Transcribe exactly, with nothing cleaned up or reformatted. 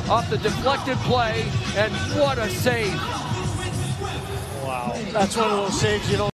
off the deflected play, and what a save. Wow, that's one of those saves you don't